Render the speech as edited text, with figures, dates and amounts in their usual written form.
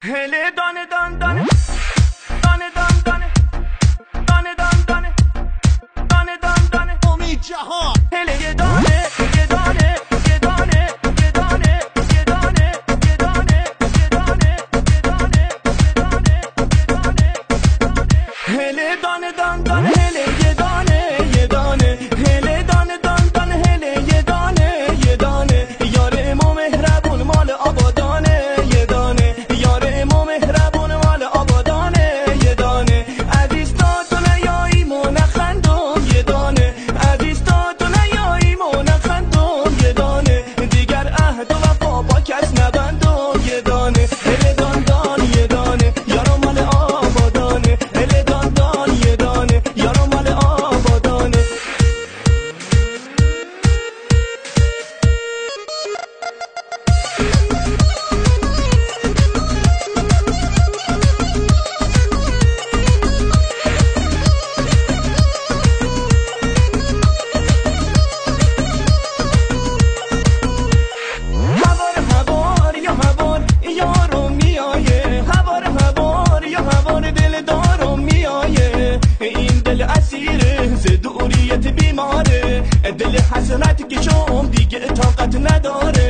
هله دانه دان دانه دانه دان دانه دانه دان دانه دانه دان دانه امید جهان هله یه دانه یه دانه یه دانه یه دانه یه دانه یه دانه یه دانه یه دانه یه دانه یه دانه هله دانه دان دانه هله یه دانه یه دانه هله دانه دان دانه هله یه دانه یه دانه یار امام مهربون مال آبادانه یه دانه یار امام مهربون مال آبادانه یه دانه عزیز تا تو نیاییم و نخندم یه دانه عزیز تا تو نیاییم و نخندم یه دانه دیگر عهد و وفا با کس نبندم یه دانه هله دان دان یه دانه یارو مال آبادانه هله دان دان یه دانه یارو مال آبادانه هوار یا هوار یارو میایه هوار هوار یا هوار دل دارم میایه این دل اسیره ز دوریت بیماره دل حسرت که شم دیگه طاقت نداره